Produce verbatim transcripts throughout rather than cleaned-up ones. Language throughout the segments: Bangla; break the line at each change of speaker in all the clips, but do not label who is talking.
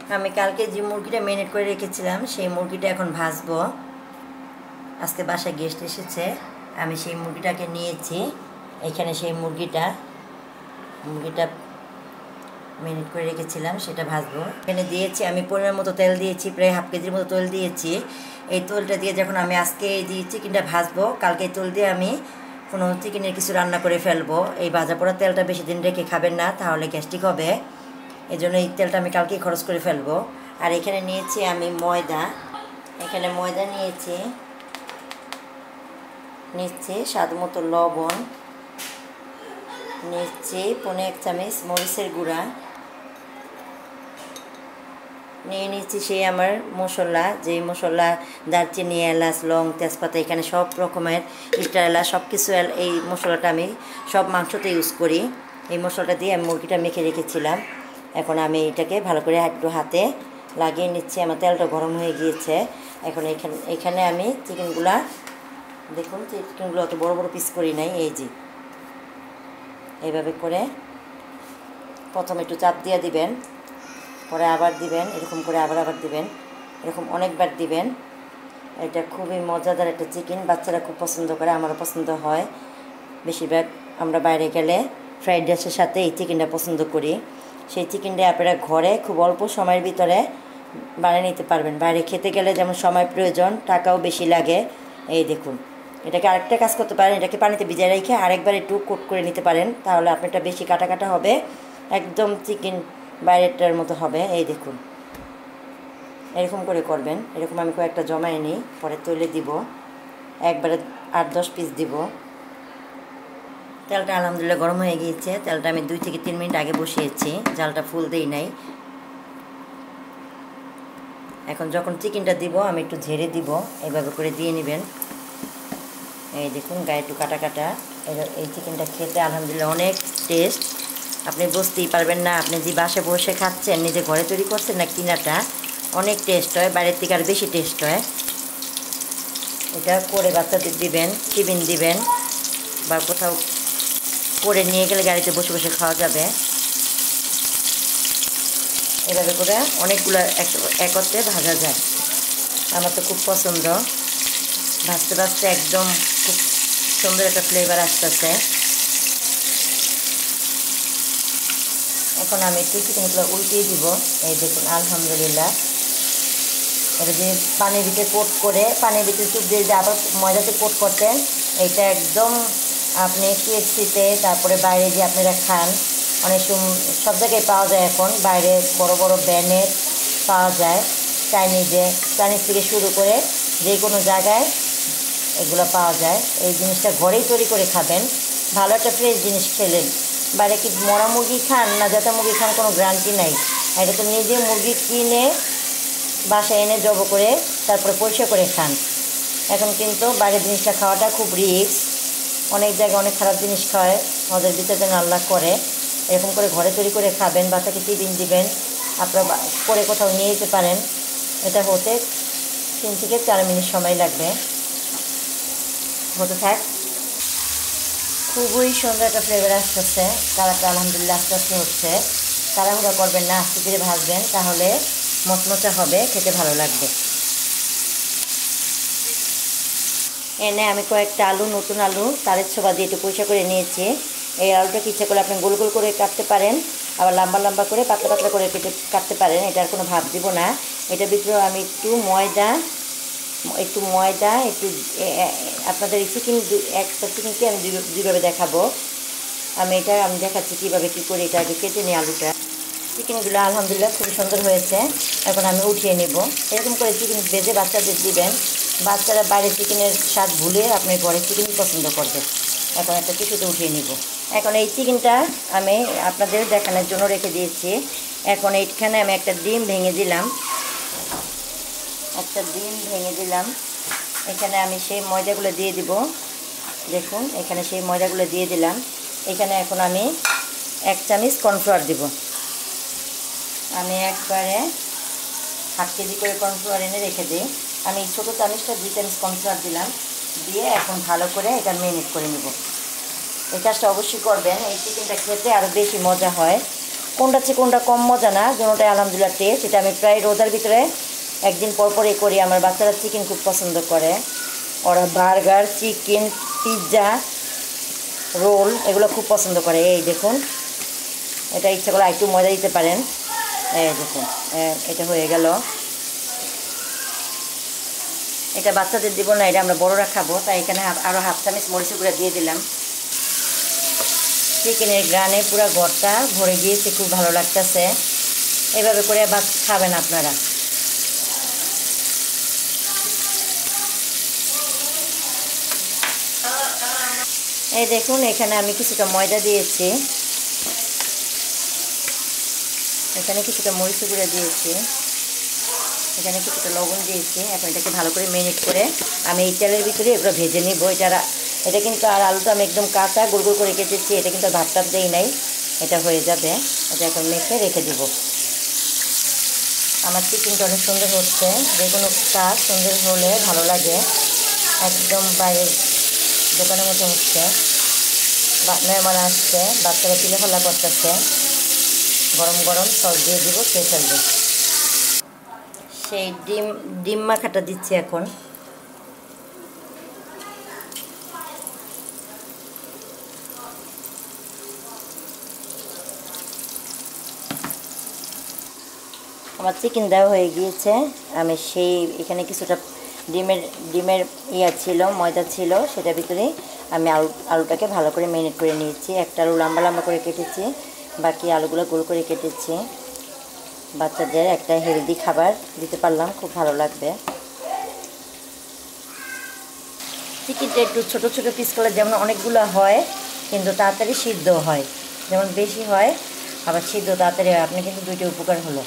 আমি কালকে যে মুরগিটা ম্যারিনেট করে রেখেছিলাম সেই মুরগিটা এখন ভাজবো। আজকে বাসায় গেস্ট এসেছে, আমি সেই মুরগিটাকে নিয়েছি। এখানে সেই মুরগিটা মুরগিটা ম্যারিনেট করে রেখেছিলাম, সেটা ভাজবো। এখানে দিয়েছি আমি পরিমাণ মতো তেল দিয়েছি, প্রায় হাফ কেজির মতো তেল দিয়েছি। এই তেলটা দিয়ে যখন আমি আজকে এই চিকেনটা ভাজবো, কালকে এই তেল দিয়ে আমি কোনো চিকেনের কিছু রান্না করে ফেলবো। এই ভাজা পোড়া তেলটা বেশি দিন রেখে খাবেন না, তাহলে গ্যাস্ট্রিক হবে। এই জন্য এই তেলটা আমি কালকেই খরচ করে ফেলবো। আর এখানে নিয়েছি আমি ময়দা, এখানে ময়দা নিয়েছি, নিচ্ছি স্বাদ মতো লবণ, নিচ্ছি পৌনে এক চামচ মরিচের গুঁড়া, নিয়ে নিচ্ছি সেই আমার মশলা, যেই মশলা দারচিনি, এলাচ, লং, তেজপাতা, এখানে সব রকমের স্টার এলাচ সব কিছু, এই মশলাটা আমি সব মাংসতে ইউজ করি। এই মশলাটা দিয়ে আমি মুরগিটা মেখে রেখেছিলাম। এখন আমি এটাকে ভালো করে একটু হাতে লাগিয়ে নিচ্ছি। আমার তেলটা গরম হয়ে গিয়েছে। এখন এখানে এখানে আমি চিকেনগুলা, দেখুন চিকেনগুলো অত বড় বড় পিস করি নাই, এই যে এইভাবে করে প্রথমে একটু চাপ দিয়ে দিবেন, পরে আবার দিবেন, এরকম করে আবার আবার দিবেন, এরকম অনেকবার দিবেন। এটা খুবই মজাদার একটা চিকেন, বাচ্চারা খুব পছন্দ করে, আমারও পছন্দ হয়। বেশিরভাগ আমরা বাইরে গেলে ফ্রাইড রাইসের সাথে এই চিকেনটা পছন্দ করি। সেই চিকেনটা আপনারা ঘরে খুব অল্প সময়ের ভিতরে বানিয়ে নিতে পারবেন। বাইরে খেতে গেলে যেমন সময় প্রয়োজন, টাকাও বেশি লাগে। এই দেখুন, এটাকে আরেকটা কাজ করতে পারেন, এটাকে পানিতে ভিজিয়ে রেখে আরেকবার একটু কোট করে নিতে পারেন, তাহলে আপনারটা বেশি কাটা কাটা হবে, একদম চিকেন বাইরেটার মতো হবে। এই দেখুন, এরকম করে করবেন। এরকম আমি কয়েকটা জমায়ে নিই, পরে তৈলে দিব, একবারে আট দশ পিস দিব। তেলটা আলহামদুলিল্লাহ গরম হয়ে গিয়েছে। তেলটা আমি দুই থেকে তিন মিনিট আগে বসিয়েছি, জালটা ফুল দেই নাই। এখন যখন চিকেনটা দিব আমি একটু ঝেড়ে দিব, এইভাবে করে দিয়ে নেবেন। এই দেখুন গায়ে একটু কাটা কাটা। এই চিকেনটা খেতে আলহামদুলিল্লাহ অনেক টেস্ট, আপনি বুঝতেই পারবেন না। আপনি যে বাসে বসে খাচ্ছেন, নিজে ঘরে তৈরি করছেন না কিনাটা, অনেক টেস্ট হয়, বাইরের থেকে আর বেশি টেস্ট হয়। এটা করে বাচ্চাদের দিবেন, টিফিন দিবেন, বা কোথাও করে নিয়ে গেলে গাড়িতে বসে বসে খাওয়া যাবে। এভাবে করে অনেকগুলো একত্রে ভাজা যায়। আমার তো খুব পছন্দ। ভাজতে ভাজতে একদম খুব সুন্দর একটা ফ্লেভার আসতেছে। এখন আমি একটু চিকেনগুলো উল্টিয়ে দিব। এই দেখুন আলহামদুলিল্লাহ, এটা যে পানির ভিতরে কোট করে, পানির ভিতরে চুপ দিয়ে যে আবার ময়দাতে কোট করতেন, এইটা একদম আপনি কেএফসিতে, তারপরে বাইরে যে আপনারা খান, অনেক সব জায়গায় পাওয়া যায়। এখন বাইরে বড় বড় ব্যানের পাওয়া যায়, চাইনিজে, চাইনিজ থেকে শুরু করে যে কোনো জায়গায় এগুলো পাওয়া যায়। এই জিনিসটা ঘরেই তৈরি করে খাবেন, ভালো একটা ফ্রেশ জিনিস খেলেন। বাইরে কি মরা মুরগি খান না জাতা মুরগি খান, কোনো গ্যারান্টি নাই। এটা তো নিজে মুরগি কিনে বাসায় এনে জব করে তারপরে পরিষ্কার করে খান। এখন কিন্তু বাইরের জিনিসটা খাওয়াটা খুব রিস্ক, অনেক জায়গায় অনেক খারাপ জিনিস খায়, ওদের ভিতরে যেন আল্লাহ করে। এরকম করে ঘরে তৈরি করে খাবেন, বাচ্চাকে টিফিন দিবেন, আপনারা করে কোথাও নিয়ে যেতে পারেন। এটা হতে তিন থেকে চার মিনিট সময় লাগবে, হতে থাক। খুবই সুন্দর একটা ফ্লেভার আসতেছে, কালারটা আলহামদুলিল্লাহ আস্তে আস্তে হচ্ছে। তাড়াহুড়া করবেন না, আস্তে ধীরে ভাজবেন, তাহলে মচমচে হবে, খেতে ভালো লাগবে। এনে আমি কয়েকটা আলু, নতুন আলু তারের ছোবা দিয়ে একটু পরিষ্কার করে নিয়েছি। এই আলুটাকে ইচ্ছা করলে আপনি গোল গোল করে কাটতে পারেন, আবার লম্বা লম্বা করে পাতলা পাতলা করে কেটে কাটতে পারেন, এটার কোনো ভাব দিব না। এটার ভিতরে আমি একটু ময়দা একটু ময়দা একটু আপনাদের এই চিকেন একটা চিকেনকে আমি দুইভাবে দেখাবো। আমি এটা আমি দেখাচ্ছি কীভাবে কী করে এটা আগে কেটে নিই আলুটা। চিকেনগুলো আলহামদুলিল্লাহ খুব সুন্দর হয়েছে, এখন আমি উঠিয়ে নেব। এরকম করে চিকেন ভেজে বাচ্চাদের দিবেন, বাচ্চারা বাইরে চিকেনের স্বাদ ভুলে আপনি ঘরে চিকেনই পছন্দ করবে। এখন একটা টিস্যুতে উঠিয়ে নিব। এখন এই চিকেনটা আমি আপনাদের দেখানোর জন্য রেখে দিয়েছি। এখন এইখানে আমি একটা ডিম ভেঙে দিলাম, একটা ডিম ভেঙে দিলাম। এখানে আমি সেই ময়দাগুলো দিয়ে দিব, দেখুন এখানে সেই ময়দাগুলো দিয়ে দিলাম। এখানে এখন আমি এক চামচ কর্নফ্লাওয়ার দিব। আমি একবারে হাফ কেজি করে কর্নফ্লাওয়ার এনে রেখে দিই। আমি ছোটো চামচটা দুই চামচ কর্নফ্লাওয়ার দিলাম, দিয়ে এখন ভালো করে এটা ম্যারিনেট করে নেব। এই কাজটা অবশ্যই করবেন, এই চিকেনটা খেতে আরও বেশি মজা হয়। কোনটা চেয়ে কোনটা কম মজা না, দুটোটাই আলহামদুলিল্লাহ টেস্ট। এটা আমি প্রায় রোজার ভিতরে একদিন পর পরই করি। আমার বাচ্চারা চিকেন খুব পছন্দ করে, ওরা বার্গার, চিকেন, পিৎজা, রোল এগুলো খুব পছন্দ করে। এই দেখুন, এটা ইচ্ছা করে একটু ময়দা দিতে পারেন। এই দেখুন, এটা হয়ে গেল। এটা বাচ্চাদের দিব না, এটা আমরা বড়রা খাবো, তাই এখানে আরও হাফ চামচ মরিচের গুঁড়া দিয়ে দিলাম। চিকেনের গ্রানে পুরো ঘরটা ভরে গিয়েছে, খুব ভালো লাগতেছে। এভাবে করে বাস খাবেন আপনারা। এই দেখুন, এখানে আমি কিছুটা ময়দা দিয়েছি, এখানে কিছুটা মরিচ গুঁড়া দিয়েছি, এখানে কিছুটা লবণ দিয়েছি। এখন এটাকে ভালো করে ম্যারিনেট করে আমি এই তেলের ভিতরে এগুলো ভেজে নিব। এটা এটা কিন্তু আর আলুটা আমি একদম কাঁচা গোল গোল করে কেটেছি, এটা কিন্তু ভাত টাত দেই নাই, এটা হয়ে যাবে। এটা এখন মেখে রেখে দেব। আমার চিকেনটা অনেক সুন্দর হচ্ছে, যে কোনো কাজ সুন্দর হলে ভালো লাগে। একদম বাইরের দোকানের মতো হচ্ছে। মেহমান আসছে, বাচ্চারা চিলেফালা করতেছে, গরম গরম সস দিয়ে দিব, খেয়ে ফেলবে। সেই ডিম ডিম মাখাটা দিচ্ছি এখন। আমার চিকেন দেওয়া হয়ে গিয়েছে। আমি সেই এখানে কিছুটা ডিমের ডিমের ইয়া ছিল, ময়দা ছিল, সেটার ভিতরে আমি আলু আলুটাকে ভালো করে ম্যারিনেট করে নিয়েছি। একটা আলু লম্বা লম্বা করে কেটেছি, বাকি আলুগুলো গোল করে কেটেছি। বাচ্চাদের একটা হেলদি খাবার দিতে পারলাম, খুব ভালো লাগবে। চিকেনটা একটু ছোটো ছোটো পিস করলে যেমন অনেকগুলো হয়, কিন্তু তাড়াতাড়ি সিদ্ধ হয়। যেমন বেশি হয়, আবার সিদ্ধ তাড়াতাড়ি হয়। আপনি কিন্তু দুইটা উপকার হলো।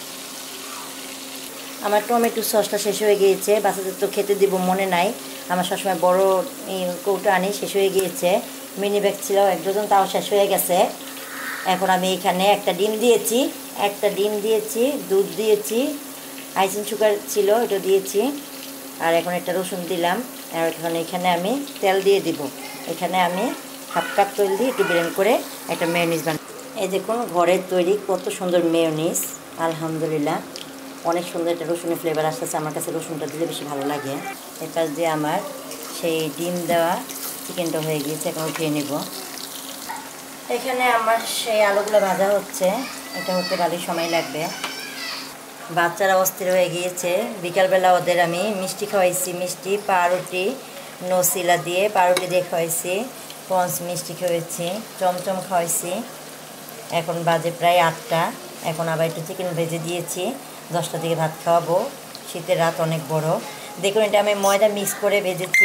আমার টমেটো সসটা শেষ হয়ে গিয়েছে, বাচ্চাদের তো খেতে দিব মনে নাই। আমার সবসময় বড় কৌটা আনি, শেষ হয়ে গিয়েছে। মিনি ব্যাগ ছিল এক ডজন, তাও শেষ হয়ে গেছে। এখন আমি এখানে একটা ডিম দিয়েছি, একটা ডিম দিয়েছি, দুধ দিয়েছি, আইসিং সুগার ছিল এটা দিয়েছি, আর এখন একটা রসুন দিলাম। আর এখন এখানে আমি তেল দিয়ে দিব। এখানে আমি হাফ কাপ তেল দিয়ে একটু ব্লেন্ড করে একটা মেয়োনিজ বানাই। এই দেখুন, ঘরের তৈরি কত সুন্দর মেয়োনিজ, আলহামদুলিল্লাহ। অনেক সুন্দর একটা রসুনের ফ্লেভার আসতেছে। আমার কাছে রসুনটা দিলে বেশি ভালো লাগে। এর পাশ দিয়ে আমার সেই ডিম দেওয়া চিকেনটা হয়ে গিয়েছে, এখন উঠিয়ে নেব। এখানে আমার সেই আলুগুলো ভাজা হচ্ছে, এটা হতে ভালোই সময় লাগবে। বাচ্চারা অস্থির হয়ে গিয়েছে। বিকালবেলা ওদের আমি মিষ্টি খাওয়াইছি, মিষ্টি পাউরুটি নসিলা দিয়ে পাউরুটি দিয়ে খাওয়াইছি, পঞ্চ মিষ্টি খাওয়াইছি, চমচম খাওয়াইছি। এখন বাজে প্রায় আটটা। এখন আবার একটু চিকেন ভেজে দিয়েছি, দশটার দিকে ভাত খাওয়াবো। শীতের রাত অনেক বড়। দেখুন, এটা আমি ময়দা মিক্স করে ভেজেছি,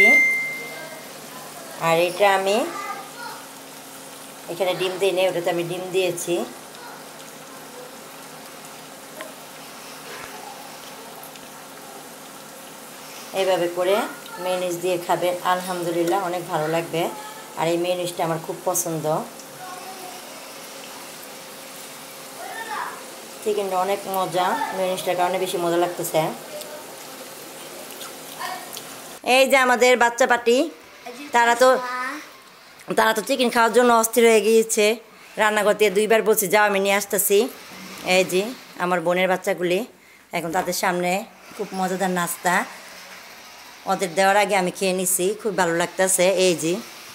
আর এটা আমি এখানে ডিম দিই নেই, ওটাতে আমি ডিম দিয়েছি। এইভাবে করে মেয়োনিজ দিয়ে খাবেন, আলহামদুলিল্লাহ অনেক ভালো লাগবে। আর এই মেয়োনিজটা আমার খুব পছন্দ। চিকেনটা অনেক মজা, মেয়োনিজটার কারণে বেশি মজা লাগতেছে। এই যে আমাদের বাচ্চা পাটি, তারা তো তারা তো চিকেন খাওয়ার জন্য অস্থির হয়ে গিয়েছে। রান্নাঘর থেকে দুইবার বলছি, যাও আমি নিয়ে আসতেছি। এই যে আমার বোনের বাচ্চাগুলি, এখন তাদের সামনে খুব মজাদার নাস্তা ওদের দেওয়ার আগে আমি খেয়ে নিছি, খুব ভালো লাগতেছে। এই যে,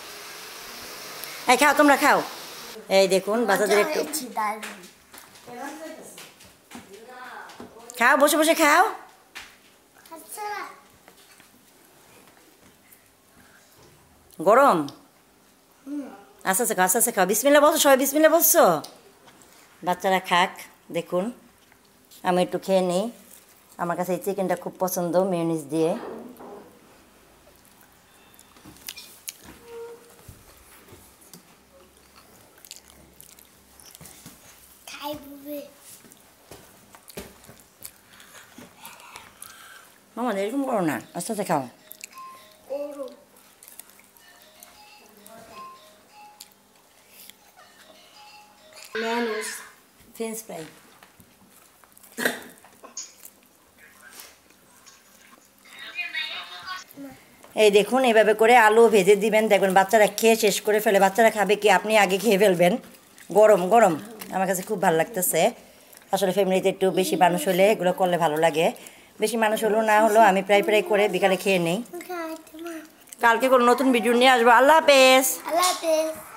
এই খাও, তোমরা খাও। এই দেখুন, বাচ্চাদের একটু খাও, বসে বসে খাও। গরম, আস্তে আস্তে খাও, আস্তে আস্তে খাও। বিসমিল্লাহ বলছো, সবাই বিসমিল্লাহ বলছো। বাচ্চারা খাক। দেখুন, আমি একটু খেয়ে নিই। আমার কাছে এই চিকেনটা খুব পছন্দ, মেয়োনিজ দিয়ে। মামা এরকম করো না, আস্তে আস্তে খাও। French fry. এই দেখুন, এইভাবে করে আলু ভেজে দিবেন, দেখবেন বাচ্চারা খেয়ে শেষ করে ফেলে। বাচ্চারা খাবে কি, আপনি আগে খেয়ে ফেলবেন। গরম গরম আমার কাছে খুব ভালো লাগতেছে। আসলে ফ্যামিলিতে একটু বেশি মানুষ হলে এগুলো করলে ভালো লাগে। বেশি মানুষ হলেও না হলেও আমি প্রায় প্রায় করে বিকালে খেয়ে নিই। কালকে কোনো নতুন ভিডিও নিয়ে আসবো। আল্লাহ হাফেজ।
আল্লাহ হাফেজ।